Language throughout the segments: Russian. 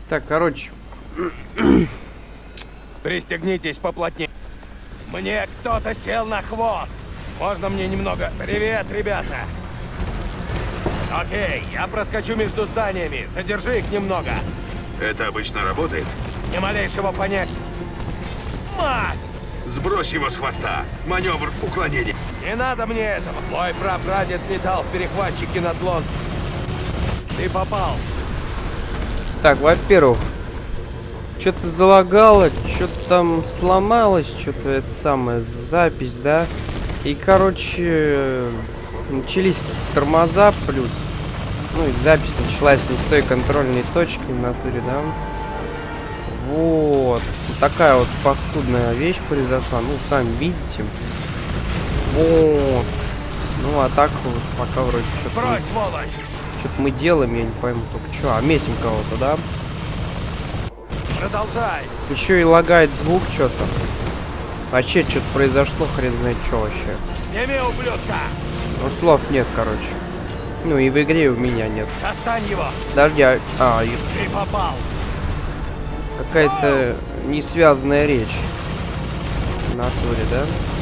Так, короче. Пристегнитесь поплотнее. Мне кто-то сел на хвост. Можно мне немного... Привет, ребята. Окей, я проскочу между зданиями. Задержи их немного. Это обычно работает? Ни малейшего понятия. Мать! Сбрось его с хвоста. Маневр уклонения. Не надо мне этого. Мой прапрадед летал в перехватчике над Лондоном. Ты попал. Так, во-первых, что-то залагало, что-то там сломалось, что-то это самое, запись, да? И, короче, начались тормоза плюс. Ну и запись началась не с той контрольной точки в натуре, да? Вот. Такая вот паскудная вещь произошла. Ну, сами видите. Вот. Ну, а так вот пока вроде что-то... Брось, сволочь! Что-то мы делаем, я не пойму только что. А месим кого-то, да? Продолжай. Еще и лагает звук что-то. Вообще что-то произошло, хрен знает что вообще. Сними, ублюдка! Ну, слов нет, короче. Ну и в игре у меня нет. Достань его! Подожди, и Ты попал! какая-то несвязанная речь. В натуре, да?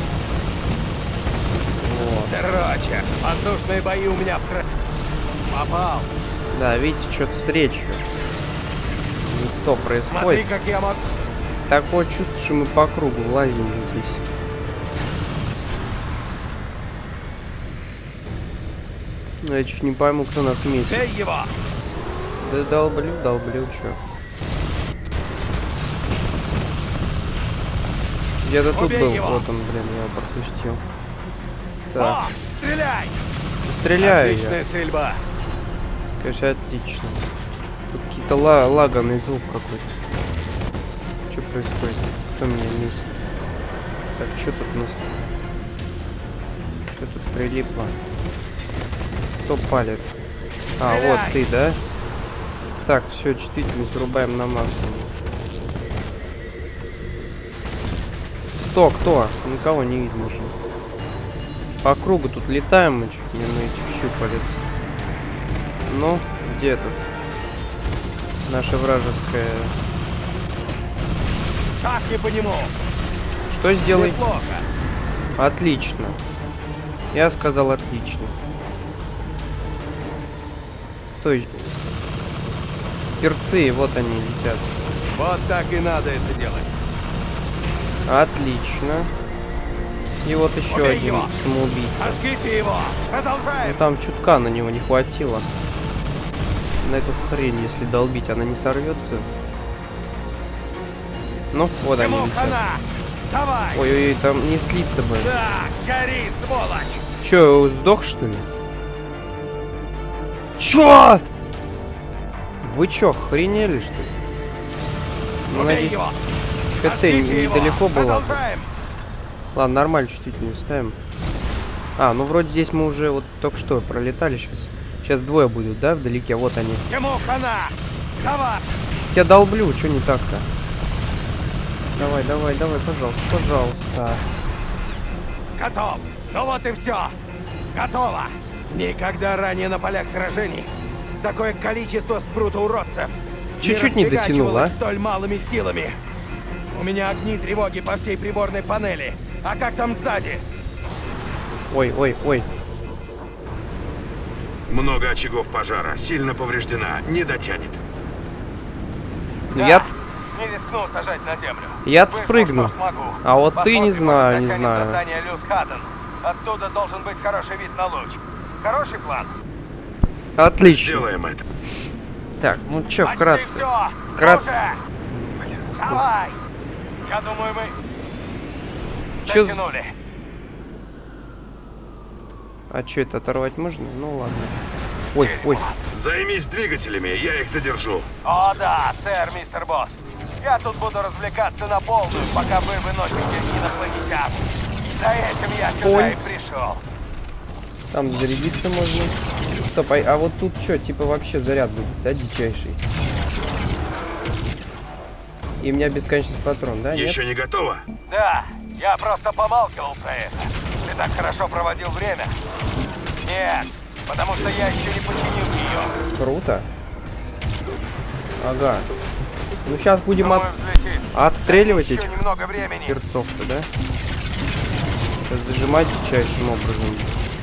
Вот. Короче, воздушные бои у меня в крови. Попал. Да, видите, что-то с речью. Не то Смотри, происходит. как я могу. Такое чувство, что мы по кругу лазим здесь. Ну, я чуть не пойму, кто нас месяц. Бей его! Да долблю, чё. Где-то тут Убей был. его! Вот он, блин, я его пропустил. Так, О, стреляй! стреляю Отличная я. стрельба. Конечно, отлично. Тут какие-то лаганный звук какой-то. Что происходит? Кто меня месяц? Так, что тут у нас? Что тут прилипло? Кто палит? А, Стреляй! вот ты, да? Так, все, чувствительность врубаем на максимум. Кто? Никого не видно уже. По кругу тут летаем мы чуть не на этих щупалец. Ну, где тут? Наша вражеская... Шахни по нему. Что сделай? Неплохо. Отлично. Я сказал отлично. То есть... Перцы, вот они летят. Вот так и надо это делать. Отлично. И вот еще Убей один его! самоубийца. Сожгите его. Ну, Продолжаем. там чутка на него не хватило. На эту хрень, если долбить, она не сорвется. Ну, вот они Ему летят. хана. Давай. Ой-ой-ой, там не слиться бы. Да, гори, сволочь. Чё, сдох, что ли? Чё? Вы чё, охренели, что ли? Ну, Убей надеюсь, его. КТ Сожгите его. недалеко было. Продолжаем. Ладно, нормально, чувствительно ставим. А, ну вроде здесь мы уже вот только что пролетали сейчас. Сейчас двое будут, да, вдалеке? Вот они. Ему хана. Давай. Я долблю, что не так-то? Давай, пожалуйста. Готов. Ну вот и все. Готово. Никогда ранее на полях сражений такое количество спрута уродцев Чуть-чуть не дотянул, а? столь малыми силами. У меня огни тревоги по всей приборной панели. А как там сзади? Ой. Много очагов пожара. Сильно повреждена. Не дотянет. Ну, Да. я... Не рискнул сажать на землю. Я Вышло, спрыгну. что смогу. А вот ты не Посмотрим, знаю, может, не дотянем до знаю. здания Люсхаттен. Оттуда должен быть хороший вид на луч. Хороший план? Отлично. Сделаем это. Так, ну чё, Почти вкратце. всё. Вкратце. Ну-ка. Давай. Я думаю, мы Чё... дотянули. А чё, это оторвать можно? Ну ладно. Ой. Займись двигателями, я их задержу. О да, сэр, мистер Босс. Я тут буду развлекаться на полную, пока вы выносите инопланетян. За этим я сюда и пришел. Там зарядиться можно. Стоп, а вот тут что, типа вообще заряд будет, да, дичайший? И у меня бесконечность патрон, да? Еще не готово? Да, я просто помалкивал про это. Ты так хорошо проводил время. Нет, потому что я еще не починил ее. Круто. Ага. Ну сейчас будем Думаю, взлетит. отстреливать Еще этих немного времени. перцов-то, да? Сейчас зажимать дичайшим образом.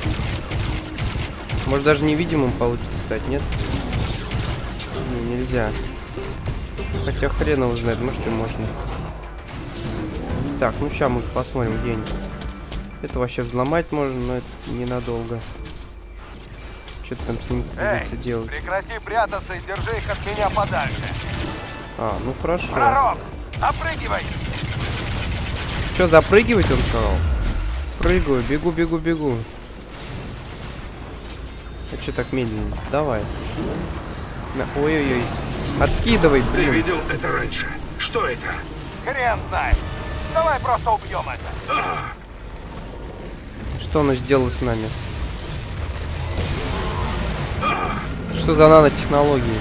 Может даже невидимым получится стать, нет? Не, нельзя. Хотя хрен его знает, может и можно. Так, ну сейчас мы посмотрим, где они. Это вообще взломать можно, но это ненадолго. Что ты там с ним придется делать? Прекрати прятаться и держи их от меня подальше. А, ну хорошо. Пророк, опрыгивай! Что, запрыгивать он сказал? Прыгаю, бегу, бегу, бегу. А что так медленно? Давай. Ой-ой-ой. Откидывай, Ты блин. видел это раньше? Что это? Хрен знает. Давай просто убьем это. Что он сделал с нами? Что за нанотехнологии?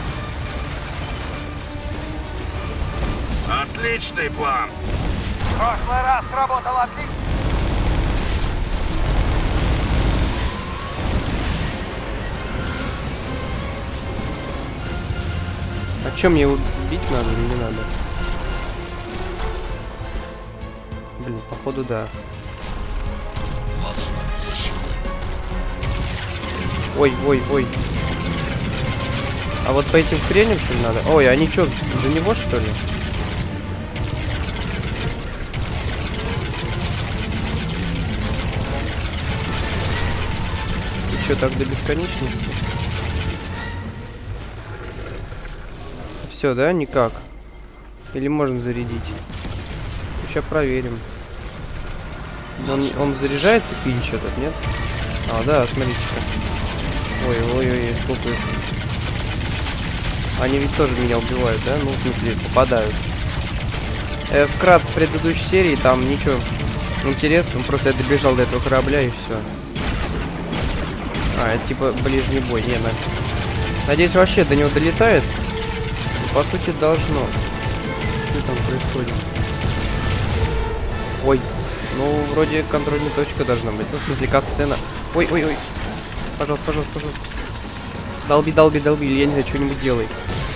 Отличный план. В прошлый раз сработал отлично. А чё, мне его бить надо или не надо? Блин, походу да. Ой, ой, ой. А вот по этим хреням что ли надо? Ой, они чё, за него что ли? И чё, так до бесконечности? Все, да? Никак. Или можно зарядить? Сейчас проверим. Он заряжается, пинч этот, нет? А, да, смотрите-ка. Ой-ой-ой, сколько их. Они ведь тоже меня убивают, да? Ну, в смысле, попадают. Вкратце, в предыдущей серии там ничего интересного. Просто я добежал до этого корабля и все. А, это типа ближний бой. Не, надеюсь, вообще до него долетает. По сути, должно. Что там происходит? Ой. Ну, вроде контрольная точка должна быть. Ну, в смысле, кат-сцена. Ой-ой-ой. Пожалуйста, пожалуйста, пожалуйста. Долби, долби, долби. Или я не знаю, что-нибудь делай.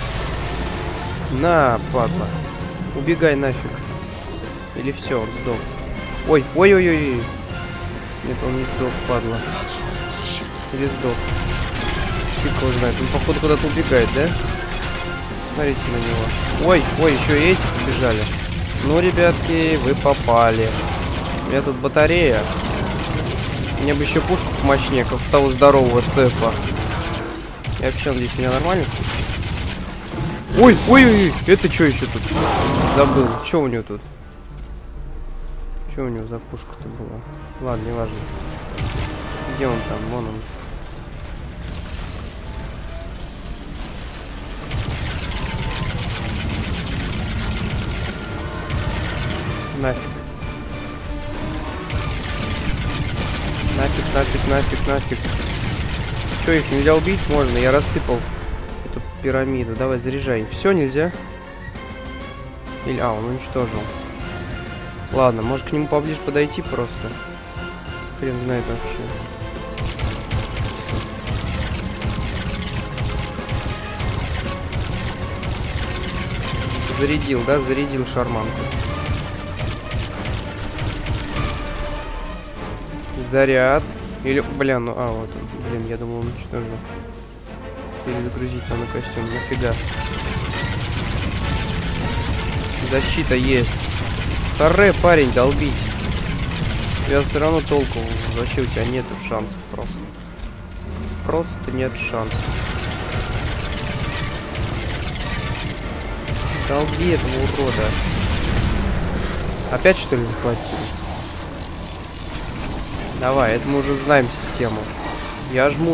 На, падла. Убегай нафиг. Или все, он сдох. Ой, ой-ой-ой. Нет, он не сдох, падла. Или сдох. Фиг его знает. Он, походу, куда-то убегает, да? Смотрите на него. Ой, ой, еще и эти побежали. Ну, ребятки, вы попали. У меня тут батарея. Мне бы еще пушку помощнее, как у того здорового цепа. Я вообще надеюсь, меня нормально слышно? Ой, ой, ой, это что еще тут? Забыл. Что у него тут? Что у него за пушка-то была? Ладно, не важно. Где он там? Вон он. Нафиг. Нафиг, нафиг, нафиг, нафиг. Что, их нельзя убить? Можно, я рассыпал эту пирамиду. Давай, заряжай. Все нельзя? Или... А, он уничтожил. Ладно, может к нему поближе подойти просто. Хрен знает вообще. Зарядил, да? Зарядил шарманку. Заряд. Или, бля, ну, а, вот он. Блин, я думал, он уничтожил. Перезагрузить надо костюм. Нафига. Защита есть. Харе, парень, долбить. У тебя все равно толку. Вообще у тебя нету шансов просто. Просто нет шансов. Долби этого урода. Опять что ли захватили? Давай, это мы уже знаем систему. Я жму.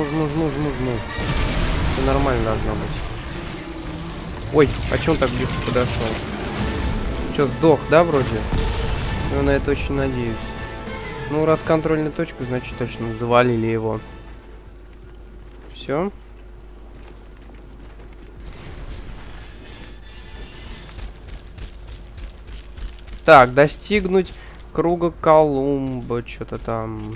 Все нормально должно быть. Ой, а че он так близко подошел? Че, сдох, да, вроде? Я на это очень надеюсь. Ну, раз контрольная точка, значит точно завалили его. Все. Так, достигнуть круга Колумба, что-то там.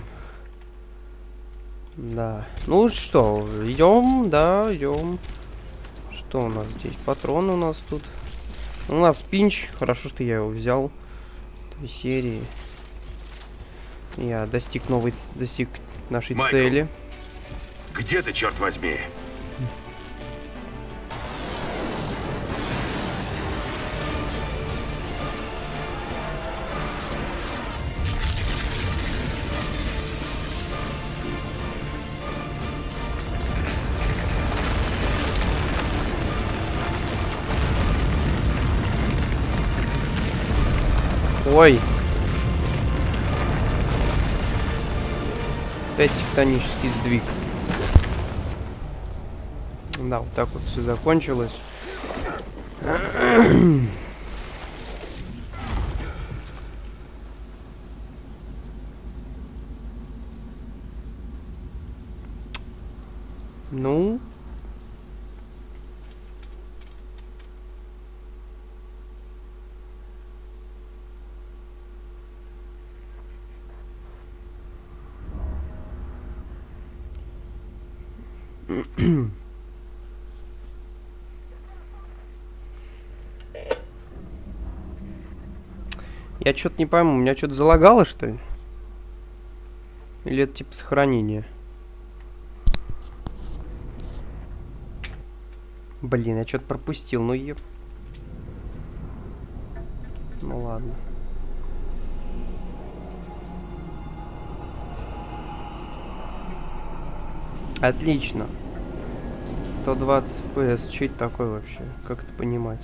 Да. Ну что, идем, да, идем. Что у нас здесь? Патроны у нас тут. У нас пинч. Хорошо, что я его взял. В серии. Я достиг нашей Майкл, цели. Где ты, черт возьми? Ой. Опять тектонический сдвиг. Да, вот так вот все закончилось. Ну. Я что-то не пойму, у меня что-то залагало, что ли? Или это типа сохранение? Блин, я что-то пропустил, ну еб... Ну ладно. Отлично. 120 FPS. Что это такое вообще? Как это понимать?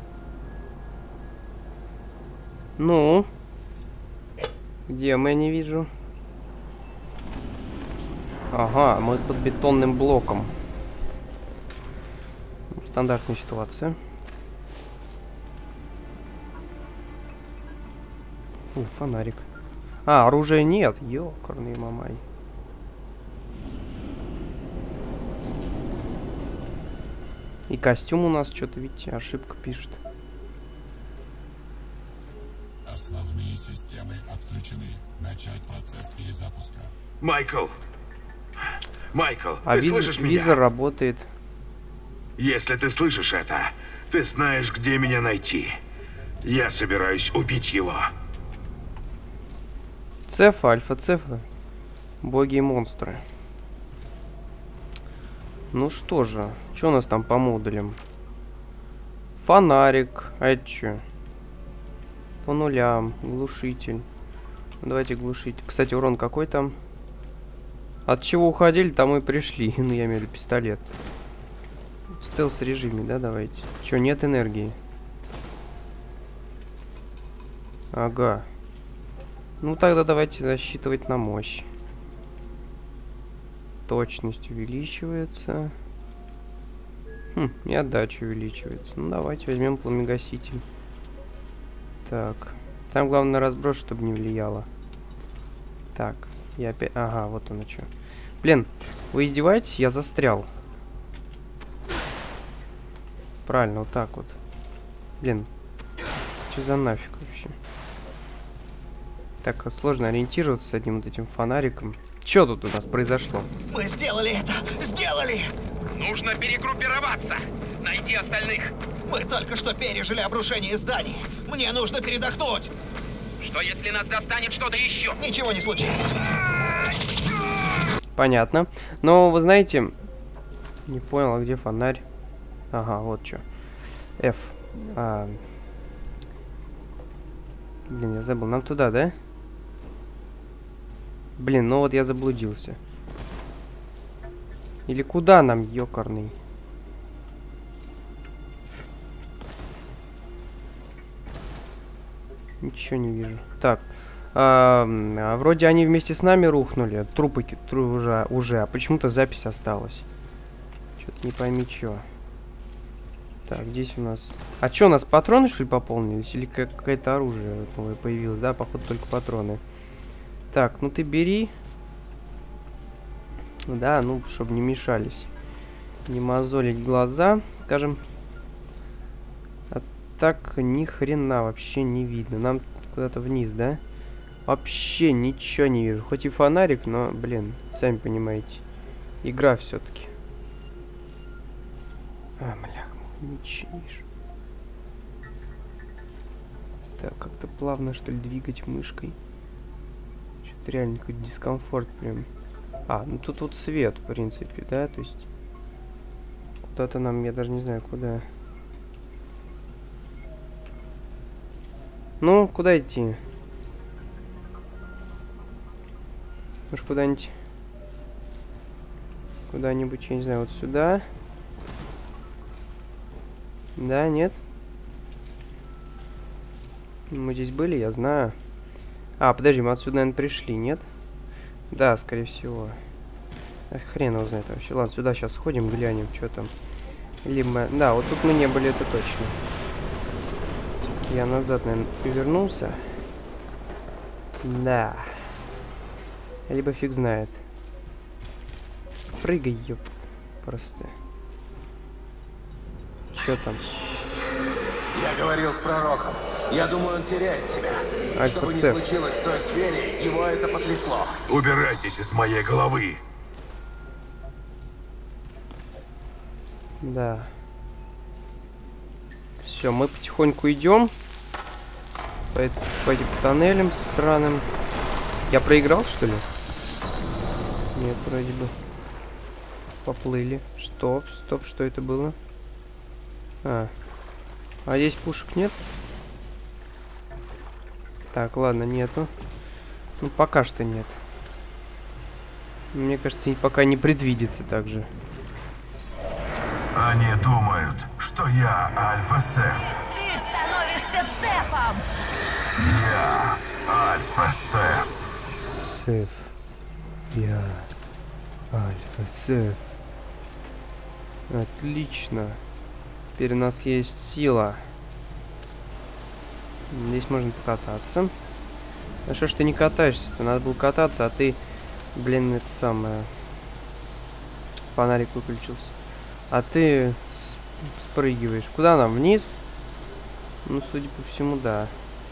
Ну? Где мы, я не вижу. Ага, мы под бетонным блоком. Стандартная ситуация. Фонарик. А, оружия нет. Ёкарный мамай. И костюм у нас что-то, видите, ошибка пишет. Основные системы отключены. Начать процесс перезапуска. Майкл! Майкл, А ты слышишь меня? визор работает. Если ты слышишь это, ты знаешь, где меня найти. Я собираюсь убить его. Цефа, альфа-цефа. Боги и монстры. Ну что же, что у нас там по модулям? Фонарик, а это что? По нулям, глушитель. Давайте глушитель. Кстати, урон какой там? От чего уходили, там и пришли. Ну, я имею в виду пистолет. В стелс-режиме, да, давайте. Че, нет энергии? Ага. Ну, тогда давайте засчитывать на мощь. Точность увеличивается. И отдача увеличивается. Ну, давайте возьмем пламегаситель. Так. Там главное разброс, чтобы не влияло. Так. Я опять... Ага, вот оно что. Блин, вы издеваетесь? Я застрял. Правильно, вот так вот. Блин. Что за нафиг вообще? Так сложно ориентироваться с одним вот этим фонариком. Что тут у нас произошло? Мы сделали это! Сделали! Нужно перегруппироваться. Найти остальных. Мы только что пережили обрушение зданий. Мне нужно передохнуть. Что если нас достанет что-то еще? Ничего не случится. Понятно. Но вы знаете... Не понял, а где фонарь? Ага, вот что. F. Блин, я забыл. Нам туда, да? Блин, ну вот я заблудился. Или куда нам, ёкарный? Ничего не вижу. Так. Вроде они вместе с нами рухнули. Трупы уже. А почему-то запись осталась. Что-то не пойми, что. Так, здесь у нас... А что, у нас патроны, что ли, пополнились? Или какое-то оружие новое появилось? Да, походу, только патроны. Так, ну ты бери. Да, ну, чтобы не мешались. Не мозолить глаза, скажем. А так ни хрена вообще не видно. Нам куда-то вниз, да? Вообще ничего не вижу. Хоть и фонарик, но, блин, сами понимаете. Игра все-таки. Млях. Мечишь. Так, как-то плавно, что ли, двигать мышкой. Что-то реально какой-то дискомфорт прям. А, ну тут вот свет, в принципе, да, то есть... Куда-то нам, я даже не знаю, куда. Ну, куда идти? Может, куда-нибудь... Куда-нибудь, я не знаю, вот сюда. Да, нет? Мы здесь были, я знаю. А, подожди, мы отсюда, наверное, пришли, нет? Да, скорее всего. Ах, хрен его знает вообще. Ладно, сюда сейчас сходим, глянем, что там. Либо... Да, вот тут мы не были, это точно. Я назад, наверное, вернулся. Да. Либо фиг знает. Прыгай, ёп. Просто. Чё там? Я говорил с пророком. Я думаю, он теряет себя. Что бы ни случилось в той сфере, его это потрясло. Убирайтесь из моей головы. Да. Все, мы потихоньку идем по этим тоннелям сраным. Я проиграл, что ли? Нет, вроде бы. Поплыли. Стоп, стоп, что это было? А здесь пушек нет? Так, ладно, нету. Ну, пока что нет. Мне кажется, пока не предвидится также. Они думают, что я Альфа-Сеф. Ты становишься Сефом! Я Альфа-Сеф. Сеф. Я Альфа-Сеф. Отлично. Теперь у нас есть сила. Здесь можно покататься. А что ж ты не катаешься-то? Надо было кататься, а ты... Блин, это самое... Фонарик выключился. А ты спрыгиваешь. Куда нам? Вниз? Ну, судя по всему, да.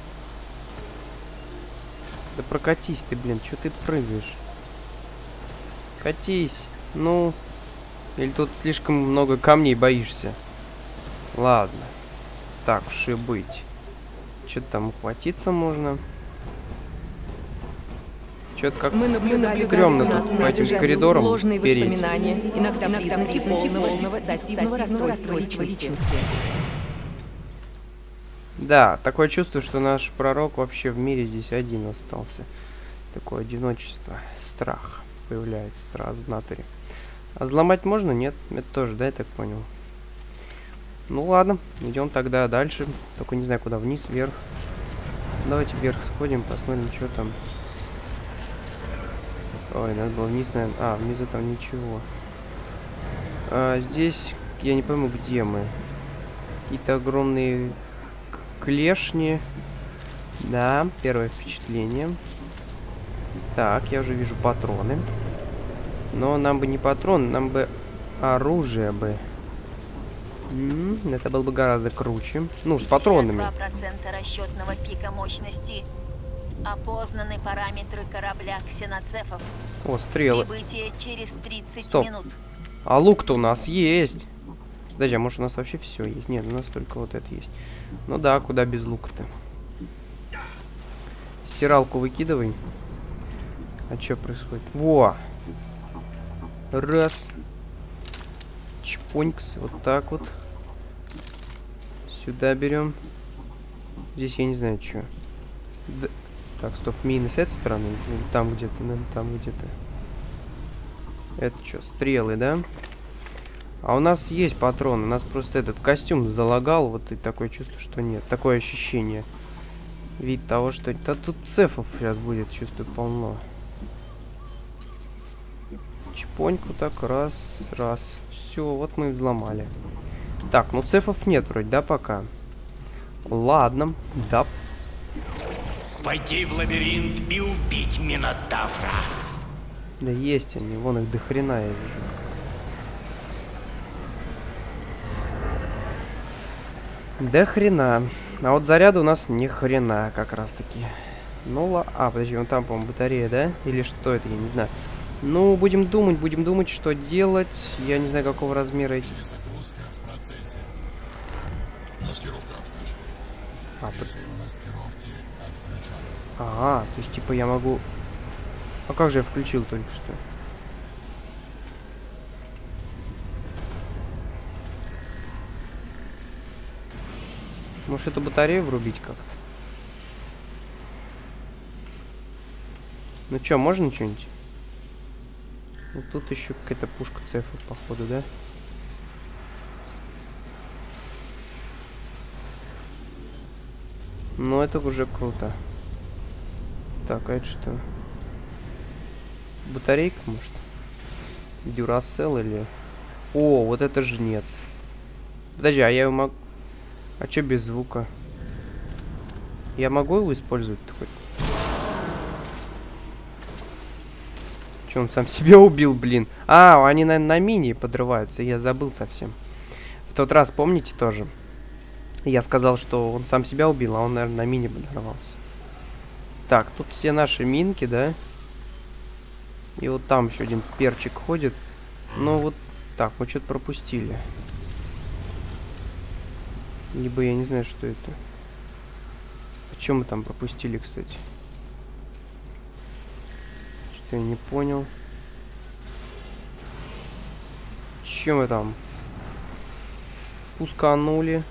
Да прокатись ты, блин. Чё ты прыгаешь? Катись. Ну... Или тут слишком много камней боишься? Ладно. Так уж и быть. Что-то там ухватиться можно. Что-то как стрёмно тут по этим коридорам переть. Иногда признаки полного дативного расстройства личности. Да, такое чувство, что наш пророк вообще в мире здесь один остался. Такое одиночество, страх появляется сразу в натуре. А взломать можно? Нет, это тоже, да, я так понял. Ну ладно, идем тогда дальше. Только не знаю, куда, вниз, вверх. Давайте вверх сходим, посмотрим, что там. Ой, надо было вниз, наверное. А, внизу там ничего. Здесь, я не пойму, где мы. Какие-то огромные клешни. Да, первое впечатление. Так, я уже вижу патроны. Но нам бы не патроны, нам бы оружие бы. Это было бы гораздо круче. Ну, с патронами. 52% расчетного пика мощности. Опознаны параметры корабля ксеноцефов. О, стрелы. Прибытие через 30 Стоп. минут. А лук-то у нас есть. Подожди, а может у нас вообще все есть? Нет, у нас только вот это есть. Ну да, куда без лука-то? Стиралку выкидывай. А что происходит? Во! Раз. Чпонькс. Вот так вот. Сюда берем. Здесь я не знаю, что. Да. Так, стоп, мины с этой стороны. Там где-то, наверное, там где-то. Это что, стрелы, да? А у нас есть патроны. У нас просто этот костюм залагал. Вот и такое чувство, что нет. Такое ощущение. Вид того, что... Да тут цефов сейчас будет, чувствую, полно. Чпоньку так, раз, раз. Все, вот мы и взломали. Так, ну цефов нет вроде, да, пока? Ладно, да. Войти в лабиринт и убить Минотавра. Да есть они, вон их до хрена я вижу. До хрена. А вот заряда у нас ни хрена как раз таки. Ну а, подожди, вон там, по-моему, батарея, да? Или что это, я не знаю. Ну, будем думать, что делать. Я не знаю, какого размера эти... Ага, то есть типа я могу... А как же я включил только что? Может эту батарею врубить как-то? Ну чё, можно что-нибудь? Вот тут еще какая-то пушка цефа, походу, да? Ну это уже круто. Так, а это что? Батарейка, может? Дюрасел или... О, вот это жнец. Подожди, а я его могу... А чё без звука? Я могу его использовать-то хоть? Чё, он сам себя убил, блин? А, они, наверное, на мини подрываются. Я забыл совсем. В тот раз, помните, тоже? Я сказал, что он сам себя убил, а он, наверное, на мини подорвался. Так, тут все наши минки, да? И вот там еще один перчик ходит. Ну вот так, мы что-то пропустили. Либо я не знаю, что это. А что мы там пропустили, кстати? Что я не понял. Чем мы там? Пусканули.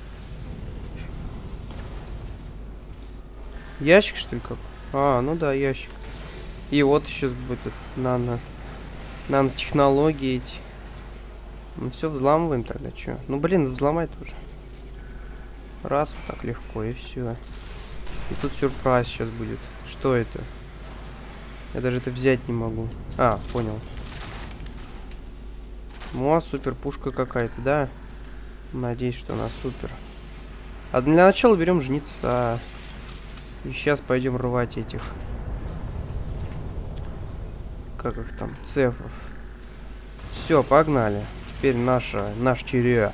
Ящик, что ли, как? А, ну да, ящик. И вот еще будет нанотехнологии эти. Ну все, взламываем тогда, что? Ну блин, взломать уже. Раз, вот так легко, и все. И тут сюрприз сейчас будет. Что это? Я даже это взять не могу. А, понял. Ну, а супер пушка какая-то, да? Надеюсь, что она супер. А для начала берем жнеца. И сейчас пойдем рвать этих. Как их там? Цефов. Все, погнали. Теперь наш черед.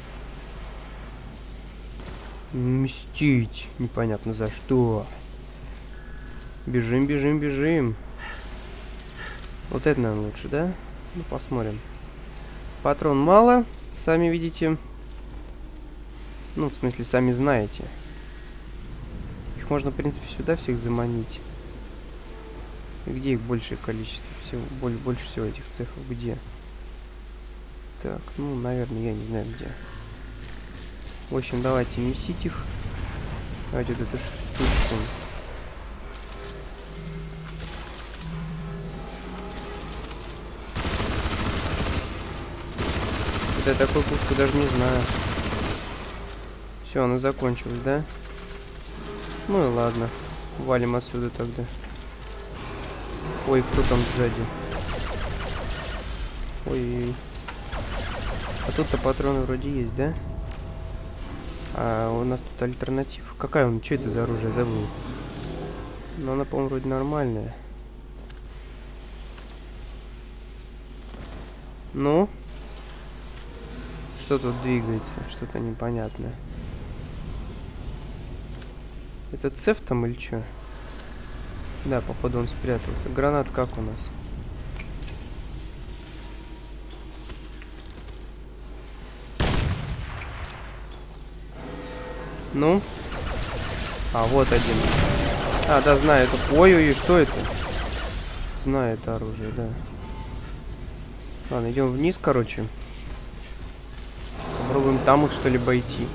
Мстить. Непонятно за что. Бежим, бежим, бежим. Вот это, наверное, лучше, да? Ну, посмотрим. Патрон мало, сами видите. Ну, в смысле, сами знаете. Их можно, в принципе, сюда всех заманить. И где их большее количество? Всего, больше всего этих цехов. Где? Так, ну, наверное, я не знаю где. В общем, давайте месить их. Давайте вот эту штучку. Я такую пушку даже не знаю. Все, она закончилась, да? Ну и ладно. Валим отсюда тогда. Ой, кто там сзади? Ой. А тут-то патроны вроде есть, да? А у нас тут альтернатива. Какая он? Что это за оружие? Забыл. Но она, по-моему, вроде нормальная. Ну? Что тут двигается? Что-то непонятное. Это цеф там или что? Да, походу он спрятался. Гранат как у нас? Ну? А, вот один. А, да, знаю это. Ой-ой-ой, что это? Знаю это оружие, да. Ладно, идем вниз, короче. Попробуем там их что-ли обойти.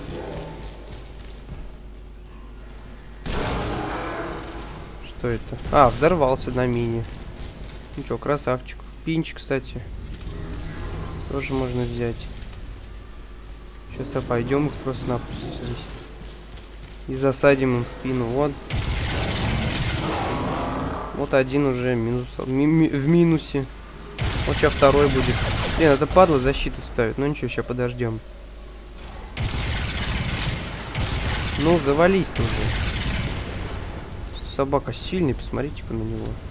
Что это? А, взорвался на мини. Ну что, красавчик. Пинчик, кстати. Тоже можно взять. Сейчас обойдем их просто-напросто здесь. И засадим им в спину. Вот. Вот один уже минус, в минусе. Вот сейчас второй будет. Блин, это падла защиту ставит. Ну ничего, сейчас подождем. Ну, завались ты уже. Собака сильный, посмотрите-ка на него.